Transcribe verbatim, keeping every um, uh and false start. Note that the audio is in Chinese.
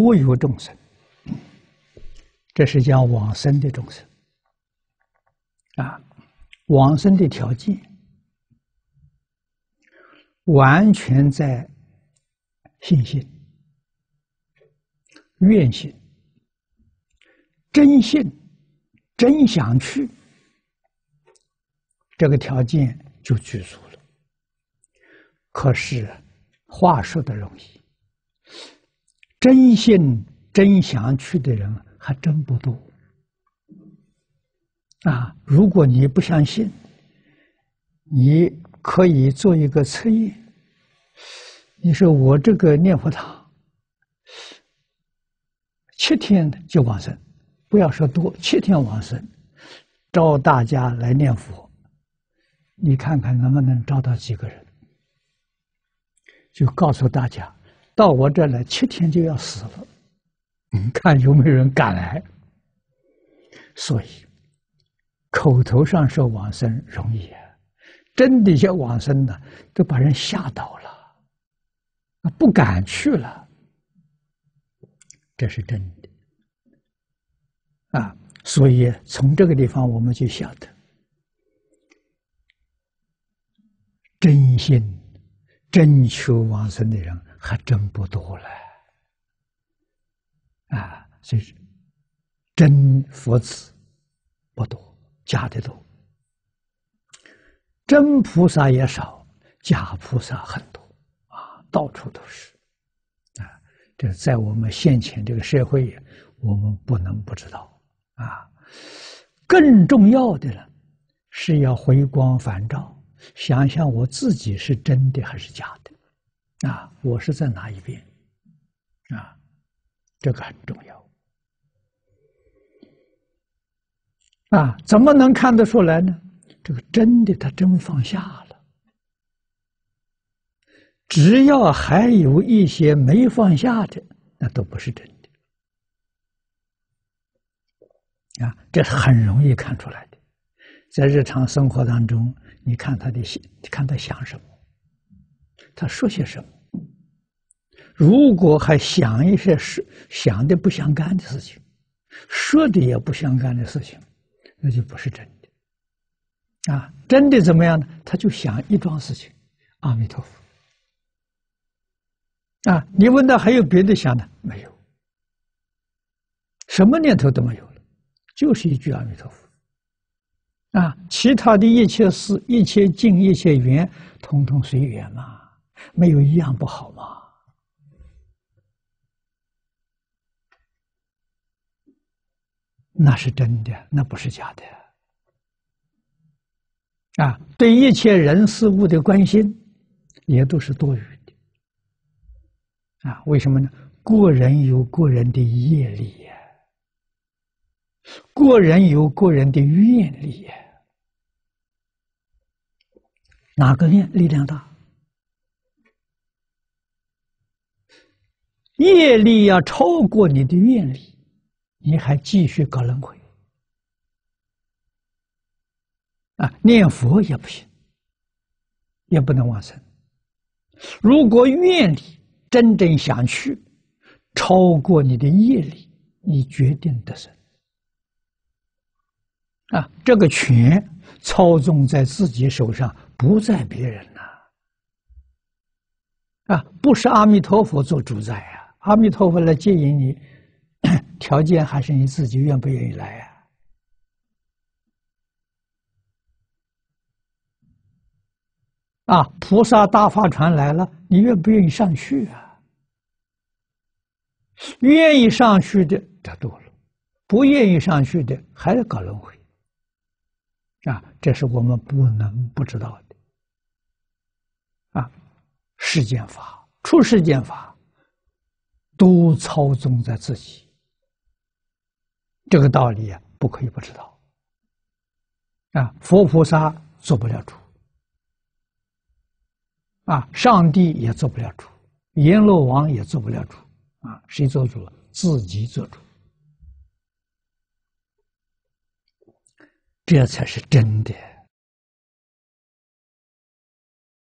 所有众生，这是讲往生的众生啊，往生的条件完全在信心、愿心、真信、真想去，这个条件就具足了。可是话说的容易，真信真想去的人还真不多啊！如果你不相信，你可以做一个测验。你说我这个念佛堂七天就往生，不要说多，七天往生，招大家来念佛，你看看能不能招到几个人？就告诉大家，到我这来七天就要死了，你看有没有人敢来？所以口头上说往生容易啊，真的要往生的都把人吓倒了，不敢去了，这是真的啊。所以从这个地方我们就晓得，真心真求往生的人还真不多了啊！所以真佛子不多，假的多；真菩萨也少，假菩萨很多啊，到处都是啊！这在我们现前这个社会，我们不能不知道啊。更重要的呢，是要回光返照，想想我自己是真的还是假的啊？我是在哪一边啊？这个很重要啊！怎么能看得出来呢？这个真的他真放下了，只要还有一些没放下的，那都不是真的啊！这是很容易看出来的。在日常生活当中，你看他的想，你看他想什么，他说些什么。如果还想一些事，想的不相干的事情，说的也不相干的事情，那就不是真的啊！真的怎么样呢？他就想一桩事情，阿弥陀佛啊！你问他还有别的想的没有？什么念头都没有了，就是一句阿弥陀佛啊！其他的一切事、一切境、一切缘，统统随缘嘛，没有一样不好嘛。那是真的，那不是假的啊！对一切人事物的关心，也都是多余的啊！为什么呢？个人有个人的业力呀，个人有个人的愿力呀，哪个愿力量大？业力要超过你的愿力，你还继续搞轮回啊？念佛也不行，也不能往生。如果愿力真正想去，超过你的业力，你决定得生啊！这个权操纵在自己手上，不在别人呐啊！不是阿弥陀佛做主宰啊！阿弥陀佛来接引你，条件还是你自己愿不愿意来啊？啊，菩萨大法船来了，你愿不愿意上去啊？愿意上去的得多了，不愿意上去的还要搞轮回啊！这是我们不能不知道的啊！世间法、出世间法都操纵在自己，这个道理啊，不可以不知道啊！佛菩萨做不了主啊，上帝也做不了主，阎罗王也做不了主啊！谁做主？自己做主，这才是真的。